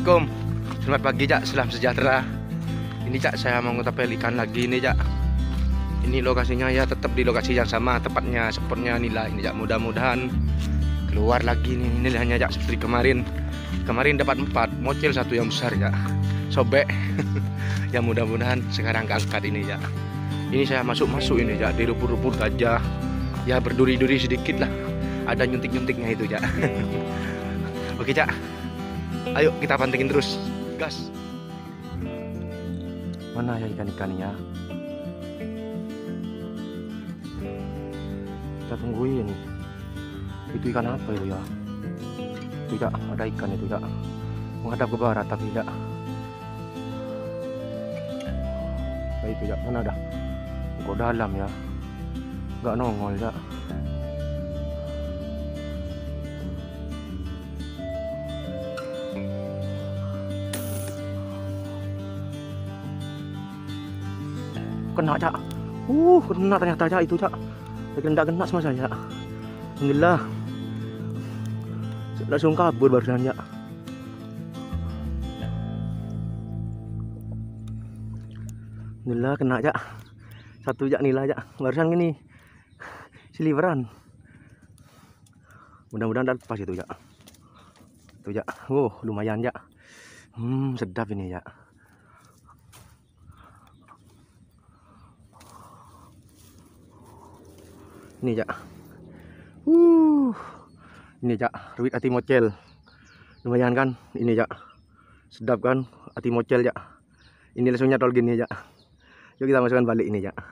Assalamualaikum. Selamat pagi Cak, salam sejahtera. Ini Cak, saya mau ngutapin ikan lagi nih Cak. Ini lokasinya ya tetap di lokasi yang sama, tepatnya spotnya nila ini Cak. Mudah-mudahan keluar lagi nih nilainya Cak seperti kemarin. Kemarin dapat 4, mocel 1 yang besar Cak. Sobek. Ya mudah-mudahan sekarang keangkat ini Cak. Ini saya masuk ini Cak, di rumput-rumput gajah. Ya berduri-duri sedikit lah. Ada nyuntik-nyuntiknya itu Cak. Oke Cak. Ayo kita pantengin terus, gas. Mana ya ikan-ikannya? Kita tungguin. Itu ikan apa itu ya? Itu ya, ada ikan itu ya. Menghadap ke barat tapi tidak. Nah, itu ya, mana ada? Kok dalam ya? Nggak nongol ya. Kena Cak, kena ternyata Cak itu Cak. Kena sama saya. Alhamdulillah. Langsung kabur barusan Cak. Alhamdulillah kena Cak. 1 Cak nila Cak. Barusan gini siliveran. Mudah-mudahan lepas itu Cak. Itu Cak. Lumayan Cak. Sedap ini Cak. Ini Cak. Ini Cak, ruit ati mocel. Lumayan kan? Ini Cak. Sedap kan? Ati mocel Cak. Ini langsung nyatol gini Cak. Yuk kita masukkan balik ini Cak.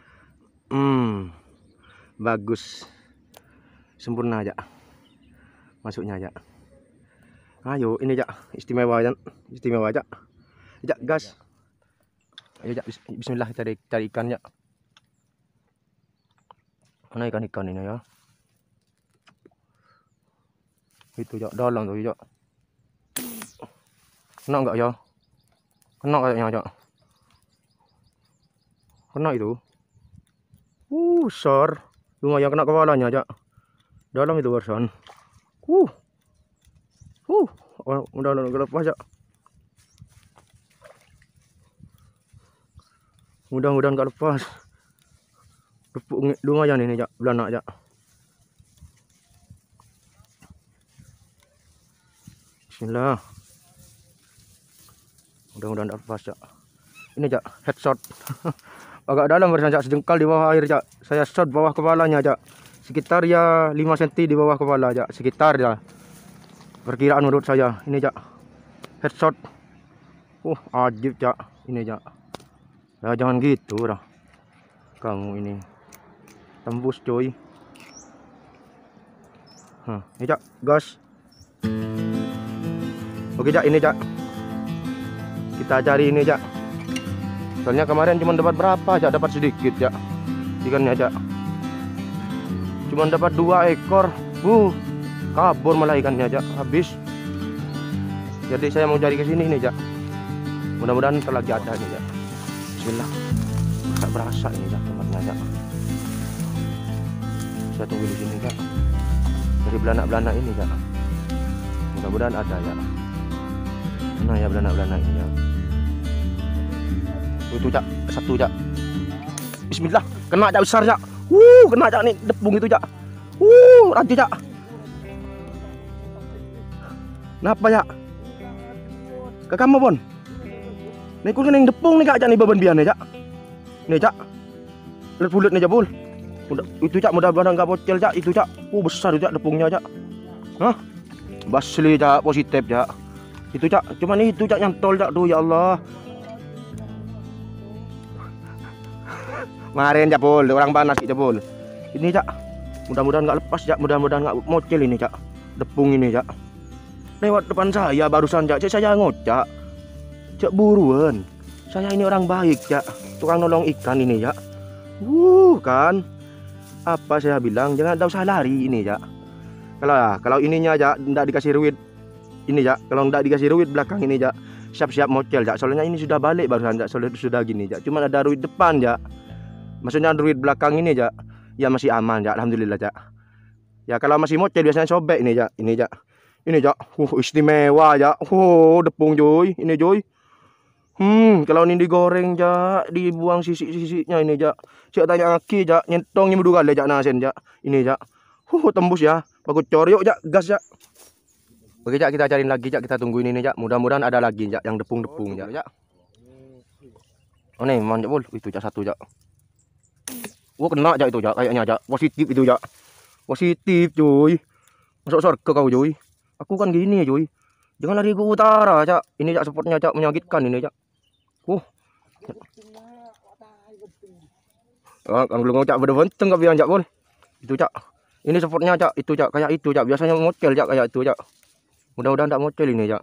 Bagus. Sempurna Cak. Masuknya Cak. Ayo ini Cak, istimewa Cak. Istimewa Cak. Cak gas. Ayo Cak, bismillah cari ikan Cak. Mana ikan-ikan ini ya? Itu Cak, dalam tuh Cak. Kena enggak ya? Kena kayaknya Cak. Kena itu. Besar. Lumayan kena kepalanya Cak. Dalam itu barusan. Mudah-mudahan enggak lepas Cak. Mudah-mudahan enggak lepas. Lumayan ini Cak, belanak Cak. Bismillah. Mudah-mudahan lepas Cak. Ini Cak, headshot. Agak dalam barusan Cak, sejengkal di bawah air Cak. Saya shot bawah kepalanya Cak. Sekitar ya 5 cm di bawah kepala Cak. Sekitar ya. Perkiraan menurut saya. Ini Cak. Headshot. Ajib Cak. Ini Cak. Ya jangan gitu dah. Kamu ini. Tembus coy. Ini Cak, gas. Oke Cak, ini Cak. Kita cari ini Cak. Soalnya kemarin cuma dapat berapa Cak? Dapat sedikit Cak. Ikannya Cak. Cuma dapat 2 ekor. Kabur malah ikannya Cak. Habis. Jadi saya mau cari ke sini nih Cak. Mudah-mudahan ntar lagi ada nih Cak. Bismillah. Berasa ini Cak tempatnya Cak. Saya tunggu di sini Cak. Dari belanak-belanak ini Cak. Mudah-mudahan ada Cak. Mana ya belanak-belanak ini Cak? Itu Cak, 1 Cak. Bismillah, kena Cak besar Cak. Kena Cak nih, depung itu Cak. Rajin Cak. Kenapa Cak? Ke kamu Bon? Nih kau yang depung nih Cak nih beban biar nih Cak. Nih Cak. Lihat bulat nih Cak Bul. Itu Cak, mudah-mudahan enggak bocel Cak. Itu Cak. Besar itu Cak depungnya Cak. Basli Cak, positif Cak. Itu Cak, cuman itu Cak yang tol Cak tuh ya Allah. Kemarin Cak Bul, orang panas Cak Bul. Ini Cak. Mudah-mudahan enggak lepas Cak, mudah-mudahan enggak mocel ini Cak. Depung ini Cak. Lewat depan saya barusan Cak, saya ngocak. Cak buruan. Saya ini orang baik Cak. Tukang nolong ikan ini Cak. Kan. Apa saya bilang, jangan usah lari ini Cak. Kalau ininya Cak enggak dikasih ruit. Ini Cak, kalau enggak dikasih ruit belakang ini Cak, siap-siap mocel Cak. Soalnya ini sudah balik barusan Cak, sudah gini Cak. Cuma ada ruit depan Cak. Maksudnya ruit belakang ini Cak. Ya masih aman Cak, alhamdulillah Cak. Ya kalau masih mocel biasanya sobek ini Cak. Ini Cak. Ini Jak, istimewa Jak. Depung Joy, ini Joy. Kalau ini digoreng Jak, dibuang sisi-sisinya ini Jak. Cak tanya aki Jak, nyentongnya dua kali Jak nasen Jak. Ini Jak. Tembus ya. Bagus cor yuk Jak, gas Jak. Oke Jak, kita cariin lagi Jak, kita tungguin ini Jak. Mudah-mudahan ada lagi Jak yang depung-depung Jak. Oh nih, mantap bol. Itu Jak satu Jak. Kena Jak itu Jak, kayaknya Jak. Positif itu Jak. Positif cuy. Masuk surga kau Joy. Aku kan gini Joy. Jangan lari ke utara Jak. Ini Jak spotnya Jak, menyakitkan ini Jak. Kan belum ngocak bener-bener enggak biang Jak bol. Itu Jak. Ini spotnya Jak, itu Jak, kayak itu Jak. Biasanya ngocel Jak kayak itu Jak. Mudah-mudahan enggak ngocel ini Jak.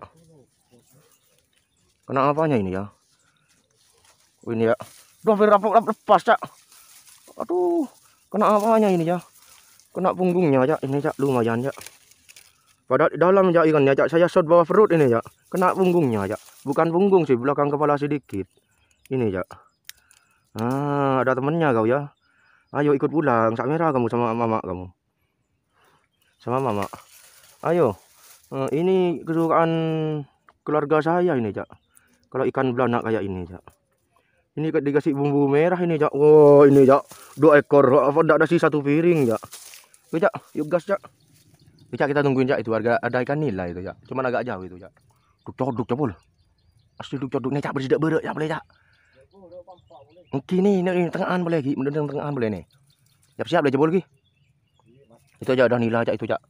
Kena apanya ini ya? Ini ya. Duh, hampir lepas Jak. Aduh, kena apanya ini ya? Kena punggungnya Jak. Ini Jak, lumayan Jak. Padahal di dalam Jak ikannya Jak. Saya shot bawah perut ini Jak. Kena punggungnya Jak. Bukan punggung sih, belakang kepala sedikit. Ini Jak. Ada temennya kau ya. Ayo ikut pulang. Sak merah kamu sama mama kamu. Sama mama. Ayo. Ini kesukaan keluarga saya ini Jak. Kalau ikan belanak kayak ini Jak. Ini dikasih bumbu merah ini Jak. Wow, ini Jak. 2 ekor. Apa enggak ada sisa 1 piring Jak. Oke Jak, yuk gas Jak. Jak, kita tungguin Jak, itu harga ada ikan nila itu Jak. Cuman agak jauh itu Jak. Duk capul. Asli duk nih Jak, bersidak berek Jak, boleh Jak. Mungkin ini tengahan boleh lagi, bener tengahan boleh nih. Siap-siap lah jebol lagi. Itu aja ada nila Jak itu Jak.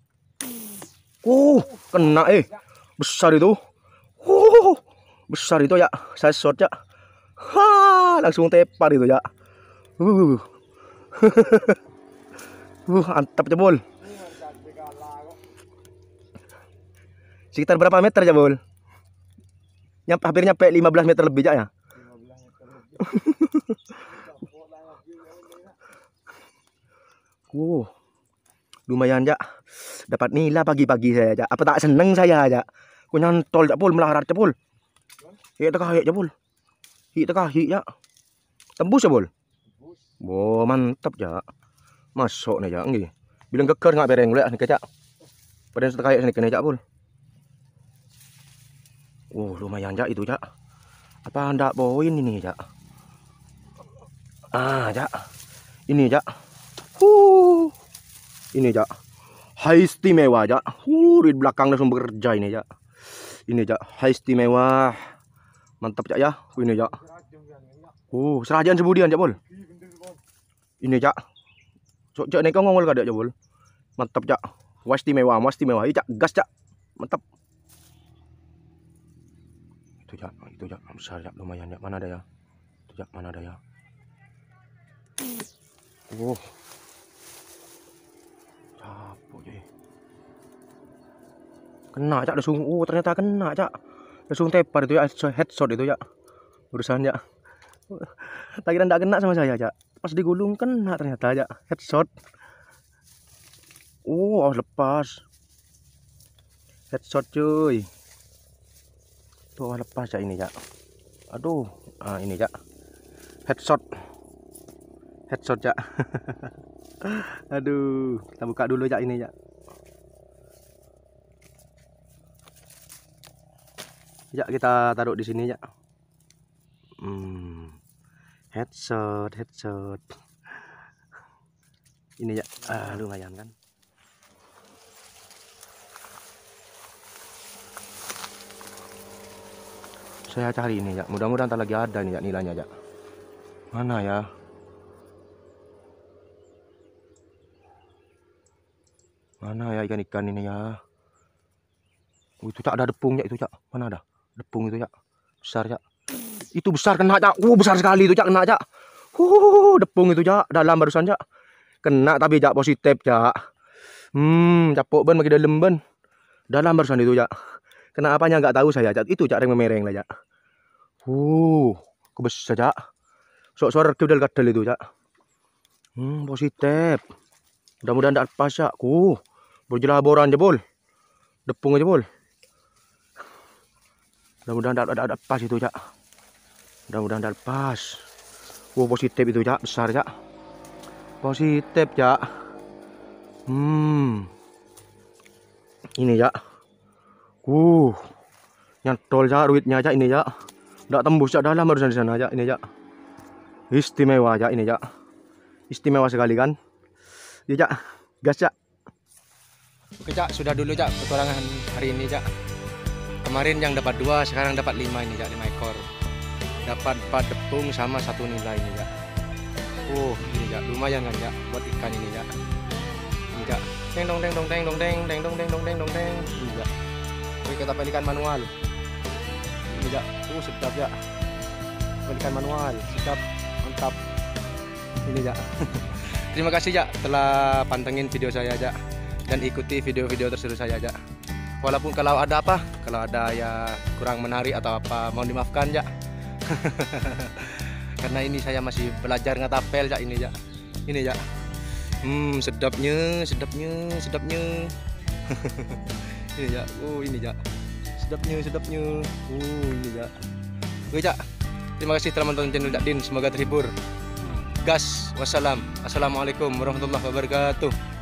Kena besar itu. Besar itu Ya. Saya shot Jak. Langsung tepar itu Jak. Antap jebol. Sekitar berapa meter jebol? Hampir nyampe 15 meter lebih Jak ya. Lumayan Jak. Dapat nila pagi-pagi saya Jak. Apa tak seneng saya Jak. Ku nyantol Jak pul, melarat Jak pul. Hik tengah hik Jak pul. Hik tengah hik Jak. Tembus Ya pul. Mantap Jak. Masuk nih Jak nggih. Bilang keker nggak bereng lek nih Jak. Pada setengah sini kena Jak pul. Lumayan Jak itu Jak. Apa ndak poin ini Jak? Jak. Ini Jak. Ini Jak. Hai istimewa Jak. Di belakang langsung bekerja ini Jak. Ini Jak, hai istimewa. Mantap Jak ya. Ini Jak. Serajan sebudian Jak bol. Ini Jak. Sok Jak nek ngongol kada Jak bol. Mantap Jak. Wah istimewa, Ini Jak, gas Jak. Mantap. Itu Jak, besar Jak, lumayan Jak. Mana ada ya? Itu Jak, mana ada ya? Capok jadi. Kena Jak langsung. Ternyata kena Jak. Langsung tepar itu ya, headshot itu Ya. Urusan Jak. Tak kira enggak kena sama saya Jak. Pas digulung kena ternyata Jak. Headshot. Lepas. Headshot cuy. Tuh lepas Jak ini Jak. Aduh, ini Jak. Headshot Jak. Aduh, kita buka dulu Jak ini Jak. Jak, kita taruh di sini Jak. Headshot. Ini Jak. Lumayan kan. Saya cari ini Jak. Mudah-mudahan ntar lagi ada nih Jak nilainya Jak. Mana ya? Mana ya ikan-ikan ini ya? Itu Jak, ada depung Jak itu Jak. Mana ada? Depung itu Jak. Besar Jak. Itu besar kena Jak. Besar sekali itu Jak, kena Jak. Depung itu Jak, dalam barusan Jak. Kena tapi Jak positif Jak. Capok ban bagi dalam ban. Dalam barusan itu Jak. Kena apanya nggak tahu saya Jak. Itu Jak yang memereng lah Jak. Kebesar Jak. Suara kedel kadal itu Jak. Positif. Mudah-mudahan tidak lepas Jak. Berjelaboran jebol. Depung aja bol. Mudah-mudahan tidak lepas itu Jak. Mudah-mudahan tidak lepas. Positif itu Jak, besar Jak. Positif Jak. Ini ya. Nyantol ya ruitnya aja ini ya. Nggak tembus ya dalam barusan di sana aja ini ya. Istimewa aja ini ya. Istimewa sekali kan. Ya, gas ya. Oke Cak, sudah dulu Cak petualangan hari ini Cak. Kemarin yang dapat 2, sekarang dapat 5 ini Cak, 5 ekor. Dapat 4 tepung sama 1 nilai ini Cak. Ini Cak, lumayan kan Cak buat ikan ini Cak. Ini Cak. Deng dong deng dong deng dong deng deng dong deng dong deng dong deng. Ini Cak. Oke, kita pelikan manual. Ini Cak. Sedap Cak. Pelikan manual, sedap, mantap. Ini Cak. Terima kasih Cak telah pantengin video saya Cak dan ikuti video-video terseru saya Cak. Walaupun kalau ada apa, kalau ada ya kurang menarik atau apa, mohon dimaafkan Cak. Karena ini saya masih belajar ngatapel Cak ini Cak. Ini Cak. Sedapnya, sedapnya, sedapnya. Ini Cak. Ini Cak. Sedapnya, sedapnya. Ini Cak. Oke Cak. Terima kasih telah menonton channel Cak Din, semoga terhibur. Gas, wassalam, assalamualaikum warahmatullahi wabarakatuh.